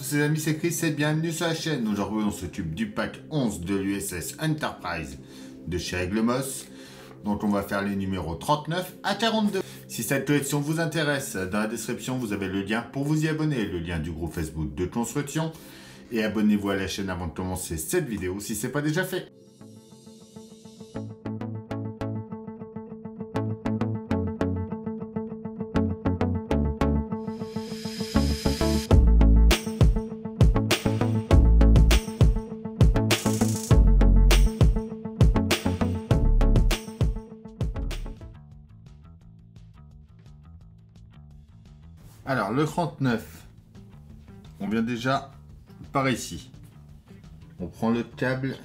tous les amis, c'est Chris et bienvenue sur la chaîne. Aujourd'hui on s'occupe du pack 11 de l'USS Enterprise de chez Aigle-Moss. Donc on va faire les numéros 39 à 42. Si cette collection vous intéresse, dans la description vous avez le lien pour vous y abonner, le lien du groupe Facebook de construction. Et abonnez-vous à la chaîne avant de commencer cette vidéo si ce n'est pas déjà fait. Alors, le 39, on vient déjà par ici. On prend le câble,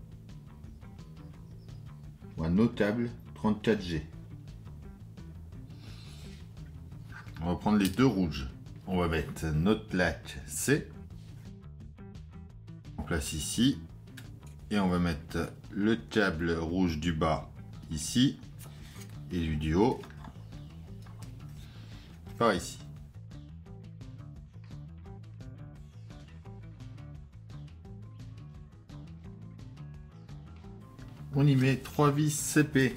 ou un notable 34G. On va prendre les deux rouges. On va mettre notre plaque C. On place ici. Et on va mettre le câble rouge du bas ici. Et lui du haut par ici. On y met 3 vis CP.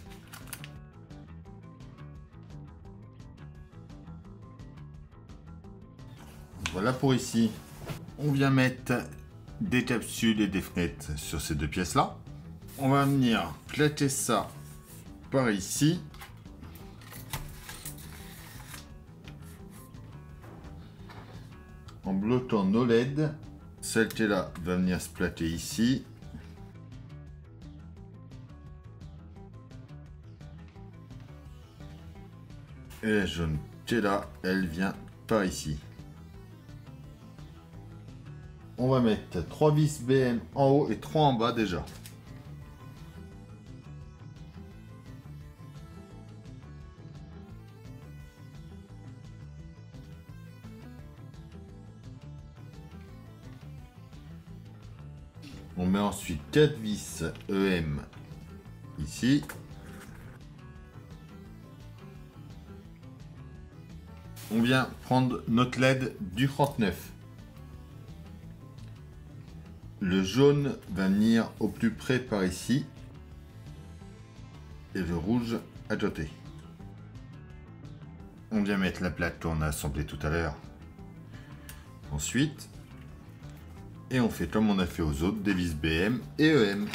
Voilà pour ici. On vient mettre des capsules et des fenêtres sur ces deux pièces là. On va venir plaquer ça par ici. En bloquant nos LED. Celle qui est là va venir se plaquer ici. Et la jaune qui est là, elle vient par ici. On va mettre 3 vis BM en haut et 3 en bas déjà. On met ensuite 4 vis EM ici. On vient prendre notre LED du 39. Le jaune va venir au plus près par ici. Et le rouge à côté. On vient mettre la plaque qu'on a assemblée tout à l'heure. Ensuite. Et on fait comme on a fait aux autres, des vis BM et EM.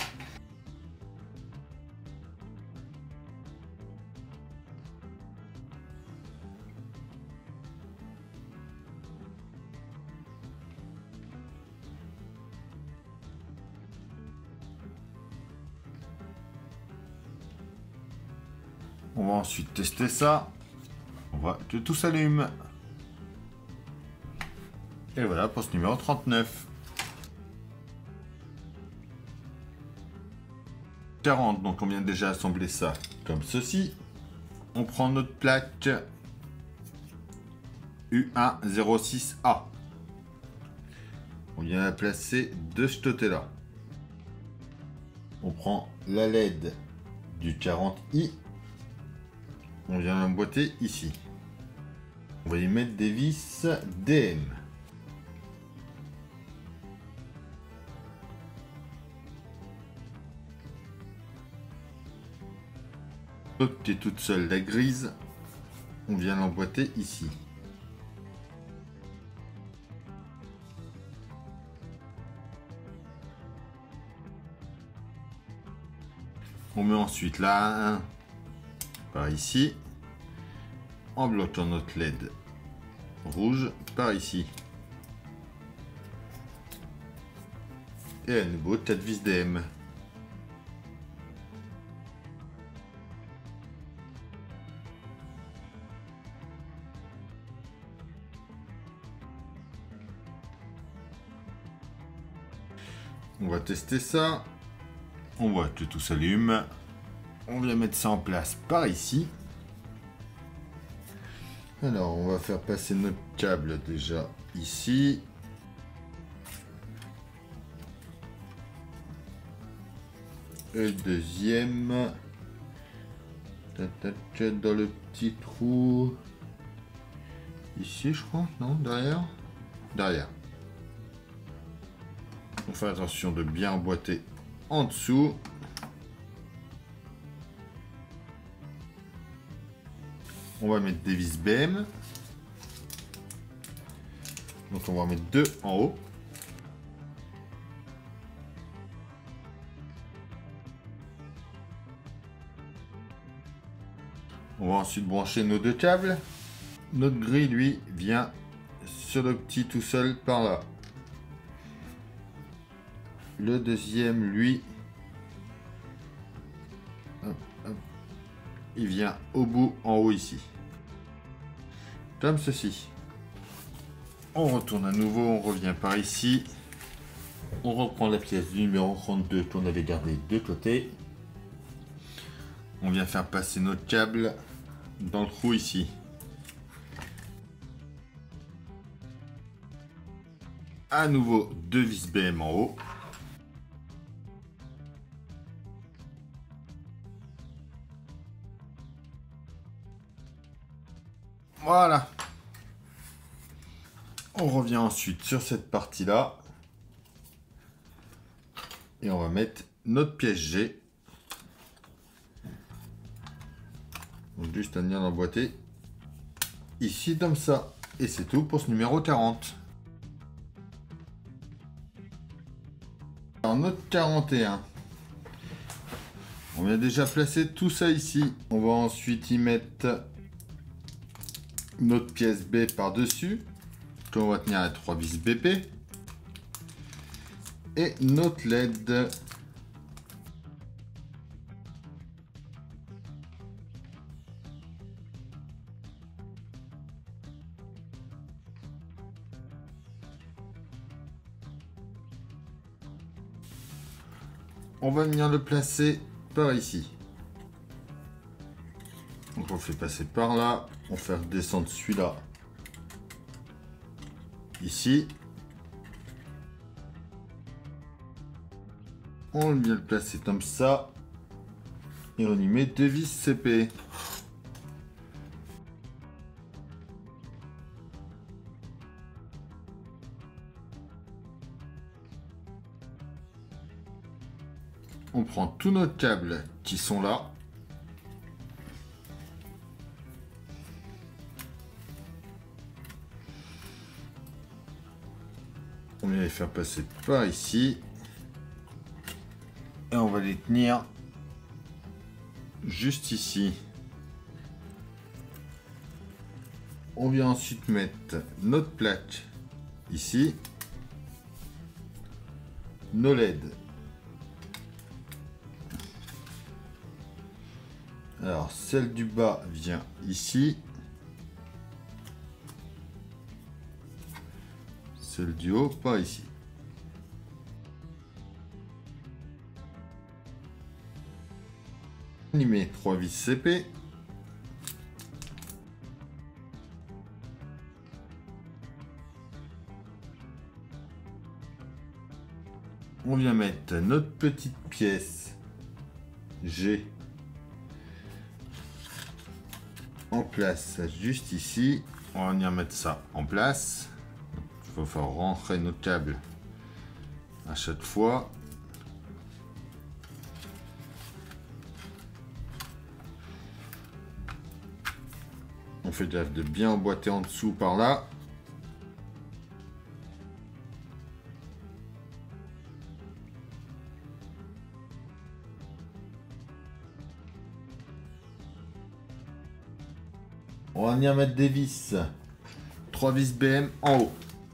On va ensuite tester ça. On voit que tout s'allume. Et voilà pour ce numéro 39. 40, donc on vient déjà assembler ça comme ceci. On prend notre plaque U106A. On vient la placer de ce côté-là. On prend la LED du 40i. On vient l'emboîter ici. On va y mettre des vis DM. L'autre qui est toute seule, la grise, on vient l'emboîter ici. On met ensuite la 1 par ici, en bloquant notre LED rouge par ici. Et à nouveau 4 vis DM. On va tester ça. On voit que tout s'allume. On vient mettre ça en place par ici. Alors, on va faire passer notre câble déjà ici. Et le deuxième. Dans le petit trou. Ici, je crois. Non, derrière. Derrière. On fait attention de bien emboîter en dessous. On va mettre des vis BM. Donc on va en mettre 2 en haut. On va ensuite brancher nos 2 câbles. Notre grille, lui, vient sur le petit tout seul par là. Le deuxième, lui, hop, hop, il vient au bout, en haut ici. Comme ceci. On retourne à nouveau, on revient par ici. On reprend la pièce du numéro 32 qu'on avait gardé de côté. On vient faire passer notre câble dans le trou ici. À nouveau 2 vis BM en haut. Voilà. On revient ensuite sur cette partie-là. Et on va mettre notre pièce G. Donc juste à venir l'emboîter ici comme ça. Et c'est tout pour ce numéro 40. Alors notre 41. On vient déjà placer tout ça ici. On va ensuite y mettre notre pièce B par-dessus. On va tenir à 3 vis BP. Et notre LED. On va venir le placer par ici. Donc on fait passer par là. On fait redescendre celui-là ici. On vient le placer comme ça. Et on y met 2 vis CP. On prend tous nos câbles qui sont là. On vient les faire passer par ici. Et on va les tenir juste ici. On vient ensuite mettre notre plaque ici. Nos LED. Alors, celle du bas vient ici. Celle du haut, par ici. On y met 3 vis CP. On vient mettre notre petite pièce G en place juste ici. On va venir mettre ça en place. Il va falloir rentrer nos câbles à chaque fois. On fait gaffe de bien emboîter en dessous par là. On va venir mettre des vis. 3 vis BM en haut.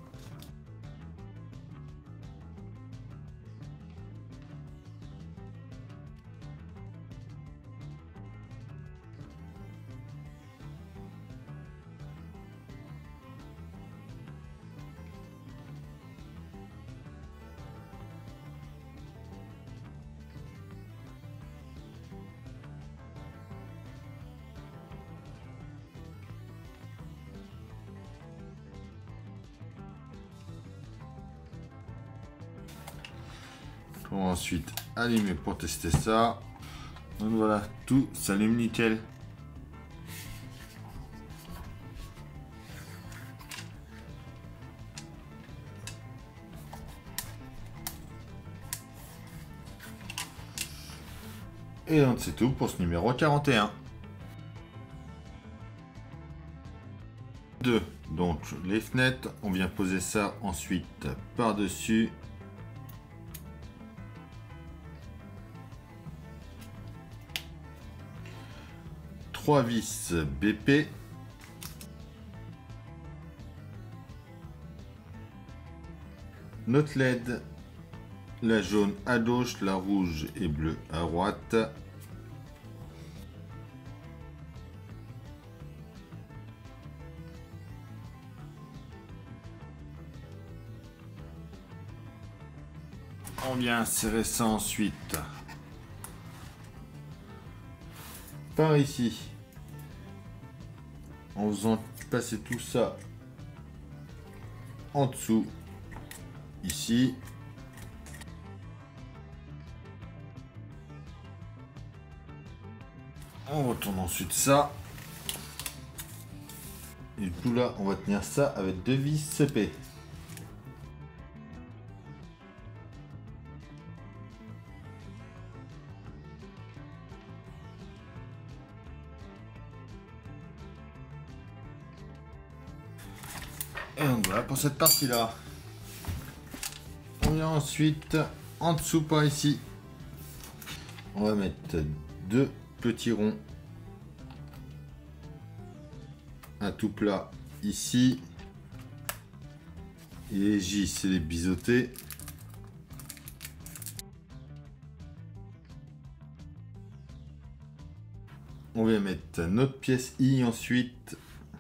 On va ensuite allumer pour tester ça. Donc voilà, tout s'allume nickel. Et donc c'est tout pour ce numéro 41. 2. Donc les fenêtres, on vient poser ça ensuite par-dessus. Trois vis BP. Notre LED, la jaune à gauche, la rouge et bleue à droite. On vient serrer ça ensuite par ici en faisant passer tout ça en dessous ici. On retourne ensuite ça et tout là on va tenir ça avec deux vis CP. Et donc voilà pour cette partie là. On vient ensuite en dessous par ici. On va mettre deux petits ronds à tout plat ici. Et les J c'est les biseautés. On va mettre notre pièce I ensuite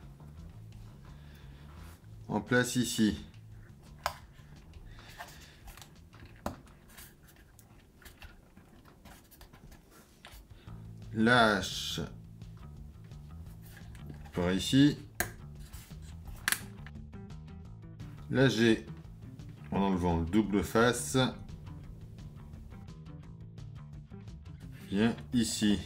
en place ici. La H par ici. La G en enlevant le double face. Bien ici.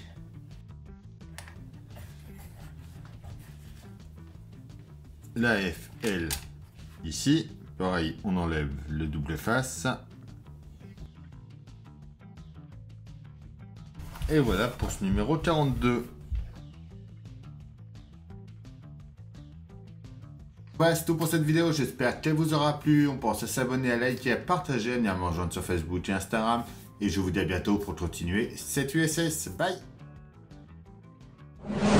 La F, L, ici. Pareil, on enlève le double face. Et voilà pour ce numéro 42. Voilà, c'est tout pour cette vidéo. J'espère qu'elle vous aura plu. On pense à s'abonner, à liker, à partager, à venir me rejoindre sur Facebook et Instagram. Et je vous dis à bientôt pour continuer cette USS. Bye!